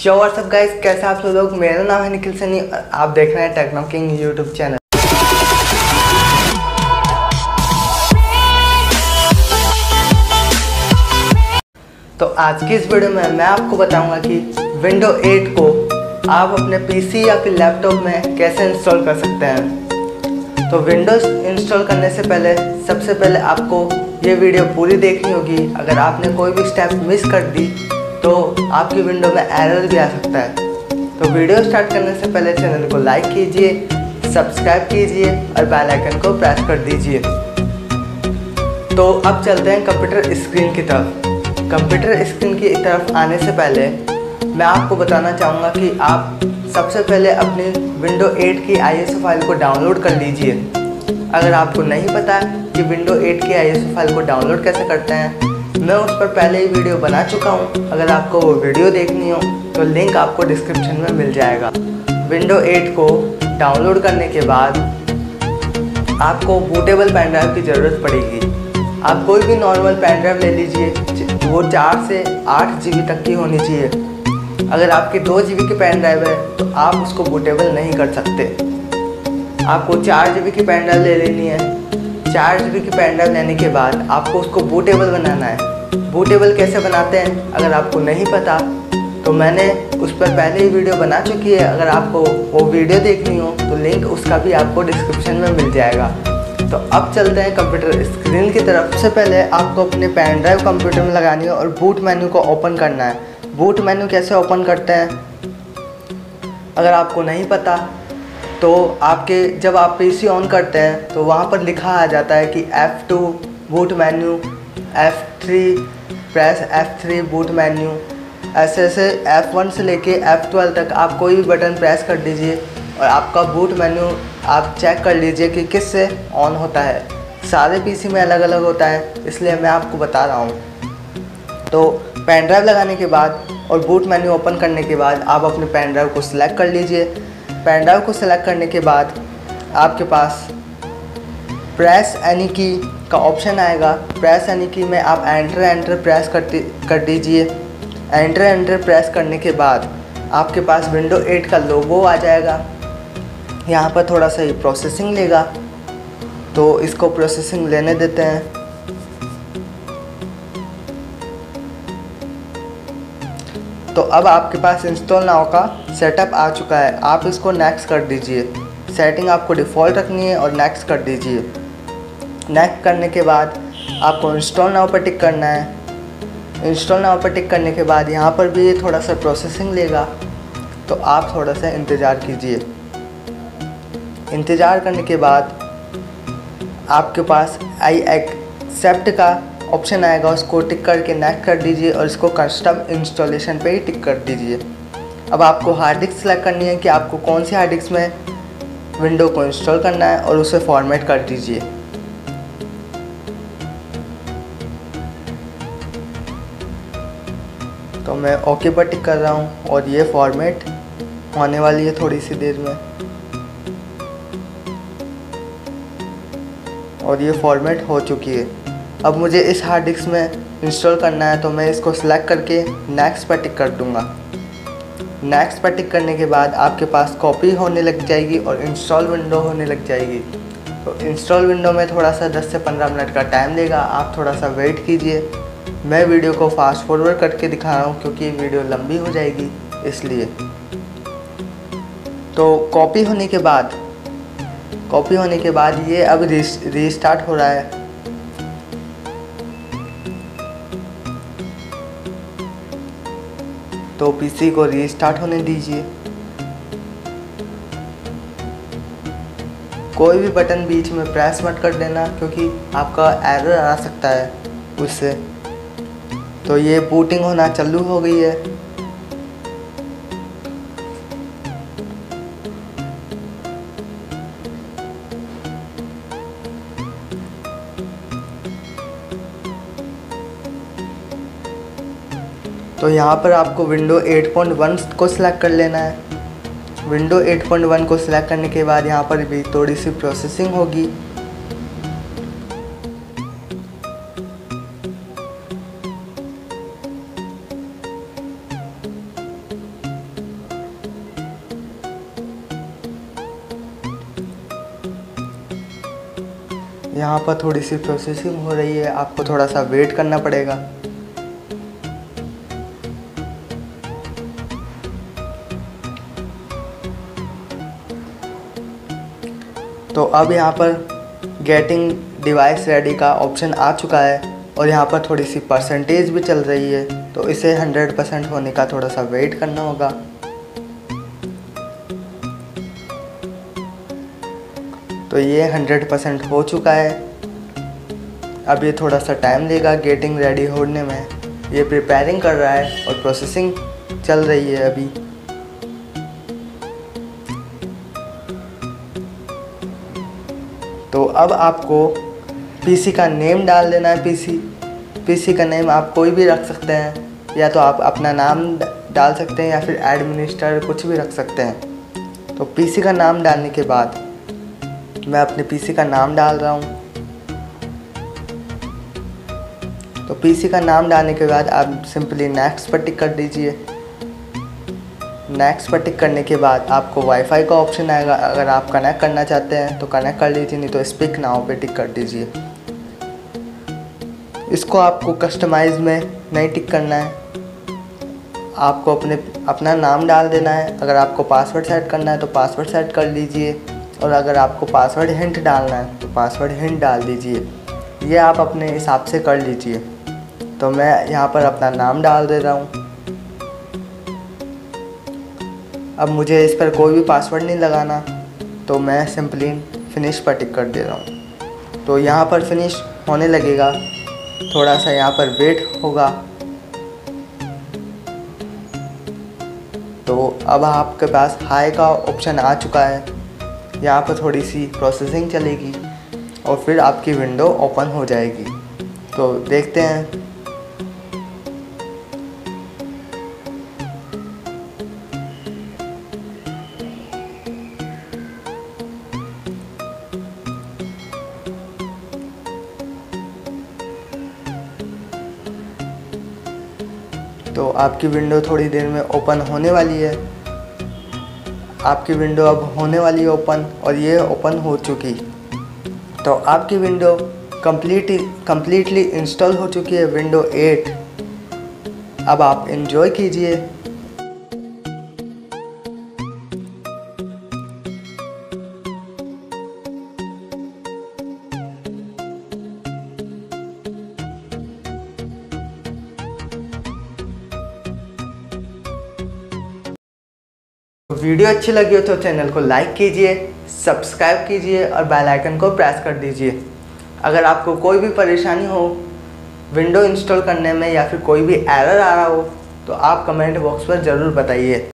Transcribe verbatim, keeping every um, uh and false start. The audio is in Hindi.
शो व्हाट्सअप गाइस, कैसे आप सब लोग। मेरा नाम है निखिल सनी और आप देख रहे हैं टेक्नो किंग यूट्यूब चैनल। तो आज की इस वीडियो में मैं आपको बताऊंगा कि विंडो एट को आप अपने पीसी या फिर लैपटॉप में कैसे इंस्टॉल कर सकते हैं। तो विंडोज इंस्टॉल करने से पहले सबसे पहले आपको ये वीडियो पूरी देखनी होगी। अगर आपने कोई भी स्टेप मिस कर दी तो आपकी विंडो में एरर भी आ सकता है। तो वीडियो स्टार्ट करने से पहले चैनल को लाइक कीजिए, सब्सक्राइब कीजिए और बेल आइकन को प्रेस कर दीजिए। तो अब चलते हैं कंप्यूटर स्क्रीन की तरफ। कंप्यूटर स्क्रीन की तरफ आने से पहले मैं आपको बताना चाहूँगा कि आप सबसे पहले अपनी विंडो एट की आई एस ओ फाइल को डाउनलोड कर लीजिए। अगर आपको नहीं पता कि विंडो एट की आई एस ओ फाइल को डाउनलोड कैसे करते हैं, मैं उस पर पहले ही वीडियो बना चुका हूँ। अगर आपको वो वीडियो देखनी हो तो लिंक आपको डिस्क्रिप्शन में मिल जाएगा। विंडो एट को डाउनलोड करने के बाद आपको बूटेबल पेन ड्राइव की ज़रूरत पड़ेगी। आप कोई भी नॉर्मल पेन ड्राइव ले लीजिए, वो चार से आठ जी बी तक की होनी चाहिए। अगर आपकी दो जी बी की पेन ड्राइव है तो आप उसको बूटेबल नहीं कर सकते। आपको चार जी बी की पेन ड्राइव ले लेनी है। चार जी बी की पेन ड्राइव लेने के बाद आपको उसको बूटेबल बनाना है। बूटेबल कैसे बनाते हैं अगर आपको नहीं पता तो मैंने उस पर पहले ही वीडियो बना चुकी है। अगर आपको वो वीडियो देखनी हो तो लिंक उसका भी आपको डिस्क्रिप्शन में मिल जाएगा। तो अब चलते हैं कंप्यूटर स्क्रीन की तरफ। सबसे पहले आपको अपने पेन ड्राइव कंप्यूटर में लगानी है और बूट मेन्यू को ओपन करना है। बूट मेन्यू कैसे ओपन करते हैं अगर आपको नहीं पता तो आपके जब आप पीसी ऑन करते हैं तो वहाँ पर लिखा आ जाता है कि F two boot menu, F three press F three boot menu, ऐसे ऐसे एफ वन से लेके एफ ट्वेल्व तक आप कोई भी बटन प्रेस कर दीजिए और आपका बूट मेन्यू आप चेक कर लीजिए कि किस से ऑन होता है। सारे पीसी में अलग अलग होता है, इसलिए मैं आपको बता रहा हूँ। तो पेन ड्राइव लगाने के बाद और बूट मेन्यू ओपन करने के बाद आप अपने पेन ड्राइव को सिलेक्ट कर लीजिए। पेन ड्राइव को सिलेक्ट करने के बाद आपके पास प्रेस एनी की का ऑप्शन आएगा। प्रेस एनी की में आप एंटर एंटर प्रेस करती कर दीजिए। एंटर एंटर प्रेस करने के बाद आपके पास विंडो एट का लोगो आ जाएगा। यहाँ पर थोड़ा सा ही प्रोसेसिंग लेगा, तो इसको प्रोसेसिंग लेने देते हैं। तो अब आपके पास इंस्टॉल नाउ का सेटअप आ चुका है। आप इसको नेक्स्ट कर दीजिए। सेटिंग आपको डिफ़ॉल्ट रखनी है और नेक्स्ट कर दीजिए। नेक्स्ट करने के बाद आपको इंस्टॉल नाउ पर टिक करना है। इंस्टॉल नाउ पर टिक करने के बाद यहाँ पर भी ये थोड़ा सा प्रोसेसिंग लेगा, तो आप थोड़ा सा इंतज़ार कीजिए। इंतज़ार करने के बाद आपके पास आई एक्सेप्ट का ऑप्शन आएगा, उसको टिक करके नेक्स्ट कर दीजिए और इसको कस्टम इंस्टॉलेशन पे ही टिक कर दीजिए। अब आपको हार्ड डिस्क सेलेक्ट करनी है कि आपको कौन सी हार्ड डिस्क में विंडो को इंस्टॉल करना है और उसे फॉर्मेट कर दीजिए। तो मैं ओके पर टिक कर रहा हूँ और ये फॉर्मेट होने वाली है थोड़ी सी देर में, और ये फॉर्मेट हो चुकी है। अब मुझे इस हार्ड डिस्क में इंस्टॉल करना है, तो मैं इसको सिलेक्ट करके नेक्स्ट पर टिक कर दूंगा। नेक्स्ट पर टिक करने के बाद आपके पास कॉपी होने लग जाएगी और इंस्टॉल विंडो होने लग जाएगी। तो इंस्टॉल विंडो में थोड़ा सा दस से पंद्रह मिनट का टाइम लेगा, आप थोड़ा सा वेट कीजिए। मैं वीडियो को फास्ट फॉरवर्ड करके दिखा रहा हूँ क्योंकि वीडियो लंबी हो जाएगी इसलिए। तो कॉपी होने के बाद कॉपी होने के बाद ये अब रीस्टार्ट हो रहा है। तो पीसी को रीस्टार्ट होने दीजिए। कोई भी बटन बीच में प्रेस मत कर देना क्योंकि आपका एरर आ सकता है उससे। तो ये बूटिंग होना चालू हो गई है। तो यहाँ पर आपको विंडो एट पॉइंट वन को सिलेक्ट कर लेना है। विंडो एट पॉइंट वन को सिलेक्ट करने के बाद यहाँ पर भी थोड़ी सी प्रोसेसिंग होगी। यहाँ पर थोड़ी सी प्रोसेसिंग हो रही है, आपको थोड़ा सा वेट करना पड़ेगा। तो अब यहाँ पर गेटिंग डिवाइस रेडी का ऑप्शन आ चुका है और यहाँ पर थोड़ी सी परसेंटेज भी चल रही है, तो इसे हंड्रेड परसेंट होने का थोड़ा सा वेट करना होगा। तो ये हंड्रेड परसेंट हो चुका है। अब ये थोड़ा सा टाइम लेगा गेटिंग रेडी होने में। ये प्रिपेयरिंग कर रहा है और प्रोसेसिंग चल रही है अभी। तो अब आपको पीसी का नेम डाल देना है। पीसी पीसी का नेम आप कोई भी रख सकते हैं, या तो आप अपना नाम डाल सकते हैं या फिर एडमिनिस्ट्रेटर कुछ भी रख सकते हैं। तो पीसी का नाम डालने के बाद मैं अपने पीसी का नाम डाल रहा हूँ। तो पीसी का नाम डालने के बाद आप सिंपली नेक्स्ट पर टिक कर दीजिए। नेक्स्ट पर टिक करने के बाद आपको वाईफाई का ऑप्शन आएगा। अगर आप कनेक्ट करना चाहते हैं तो कनेक्ट कर लीजिए, नहीं तो स्पीक नाउ पे टिक कर दीजिए। इसको आपको कस्टमाइज में नहीं टिक करना है, आपको अपने अपना नाम डाल देना है। अगर आपको पासवर्ड सेट करना है तो पासवर्ड सेट कर लीजिए, और अगर आपको पासवर्ड हिंट डालना है तो पासवर्ड हिंट डाल दीजिए। ये आप अपने हिसाब से कर लीजिए। तो मैं यहाँ पर अपना नाम डाल दे रहा हूँ। अब मुझे इस पर कोई भी पासवर्ड नहीं लगाना, तो मैं सिंपली फिनिश पर टिक कर दे रहा हूँ। तो यहाँ पर फिनिश होने लगेगा, थोड़ा सा यहाँ पर वेट होगा। तो अब आपके पास हाई का ऑप्शन आ चुका है। यहाँ पर थोड़ी सी प्रोसेसिंग चलेगी और फिर आपकी विंडो ओपन हो जाएगी। तो देखते हैं। तो आपकी विंडो थोड़ी देर में ओपन होने वाली है। आपकी विंडो अब होने वाली है ओपन, और ये ओपन हो चुकी। तो आपकी विंडो कंप्लीटली कंप्लीटली इंस्टॉल हो चुकी है, विंडो एट। अब आप एंजॉय कीजिए। वीडियो अच्छी लगी हो तो चैनल को लाइक कीजिए, सब्सक्राइब कीजिए और बेल आइकन को प्रेस कर दीजिए। अगर आपको कोई भी परेशानी हो विंडो इंस्टॉल करने में या फिर कोई भी एरर आ रहा हो तो आप कमेंट बॉक्स पर ज़रूर बताइए।